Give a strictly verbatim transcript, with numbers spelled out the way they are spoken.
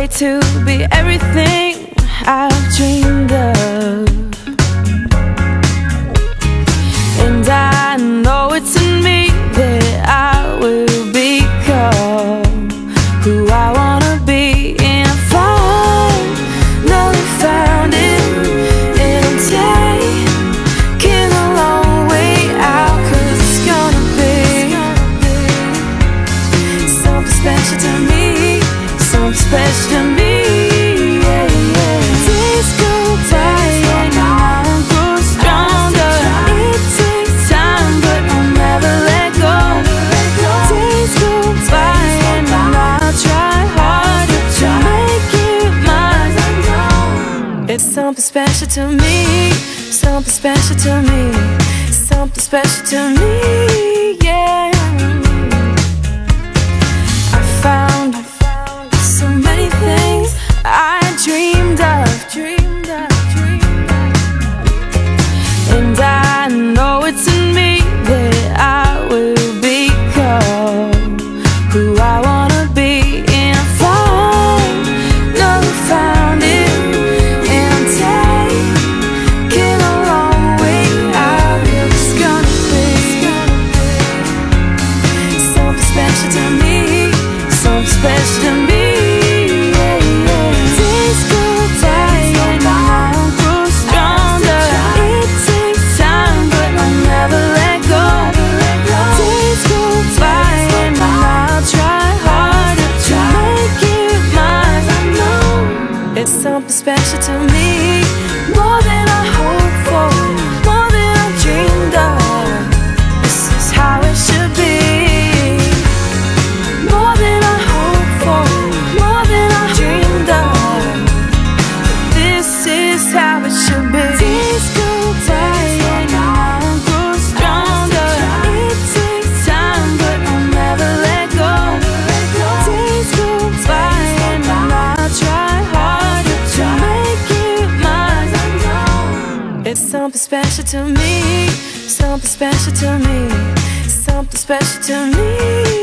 way to be everything I've dreamed of. And I know it's in me that I will become who I wanna be. And if I've never found it, and I'm taking a long way out, 'cause it's gonna be something special to me, something special to me. It's something special to me, something special to me, something special to me, yeah. I found so many things I dreamed of, dreamed of, dreamed of. And I know it's in me that I will become who I wanna be. And if I've never found it, special to me, yeah, yeah. Days go by and I'll grow stronger. It takes time, but I'll never let go. Days go by and I'll try harder to make it mine. I know it's something special to me, more than I hoped for, more than I dreamed of. This is how it should be. It's something special to me, something special to me, something special to me.